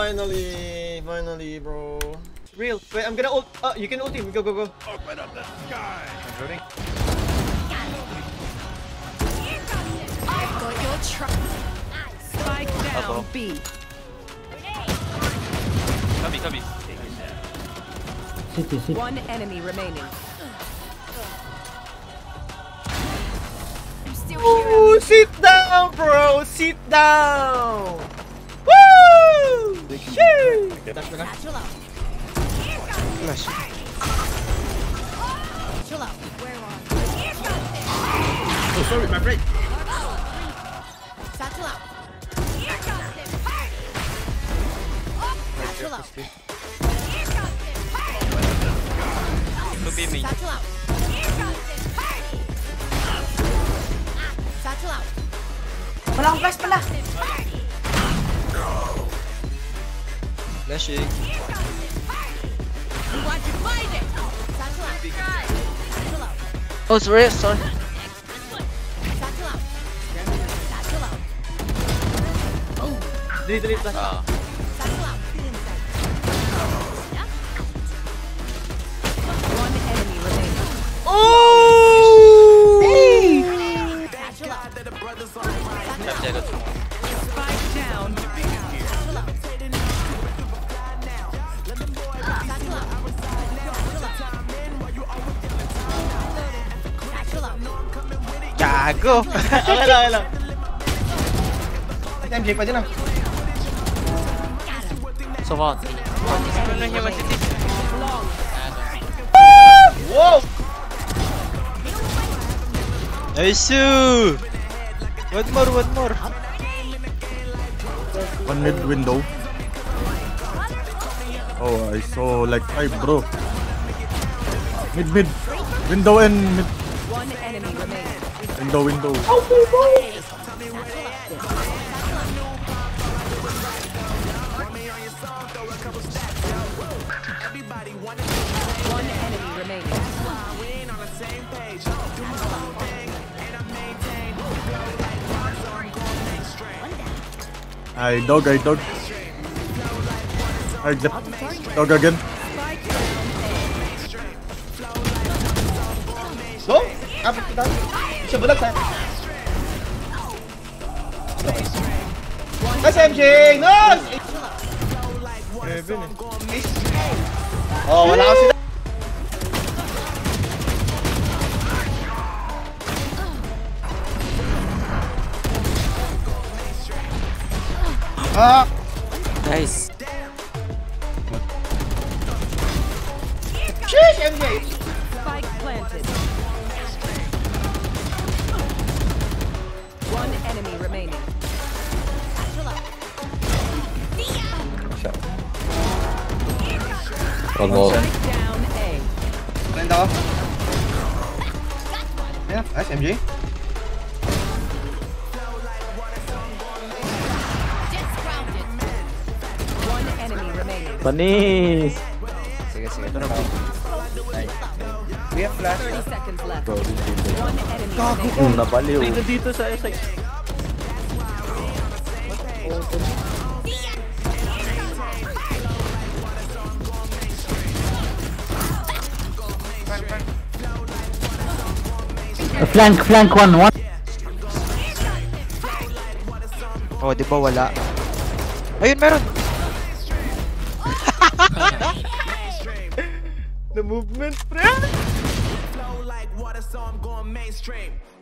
finally, bro. Real. Wait, I'm gonna ult. You can ult him. Go. Open up the sky. I'm shooting. I've got your truck. Spike down B. Copy. City. One enemy remaining. Ooh, sit down, bro. Sit down. Woo! Shoo! Flash. Oh, sorry, my break. To be me. Wala akong flash pala. Flashing. Oh, sorry. Delete flash. One enemy remaining. Oh! Spike down. Gago. Okay lang. MJ, pwede na. So what? Wow! Nice! One more. One mid window. Oh, I saw like 5, bro. Mid. Window and mid. One enemy remaining. Window. One enemy remaining. I dog. I dog again. Go! Kapit kita. Siya bulag tayo. Nice MJ! Nice! Oh, wala kasi na. Nice. Sheesh, MJ! Spike planted. One enemy remaining. One more. Spike down A. Friend ako. Yeah, nice MJ. One enemy remaining. Panis! Sige. Ito na po. We have flash. 30 seconds left. One enemy remaining. Napaliw. Dito sa side. Flank one. Oh, di ba wala? Ayun, meron! The movement, pre! Flow like water, so I'm going mainstream.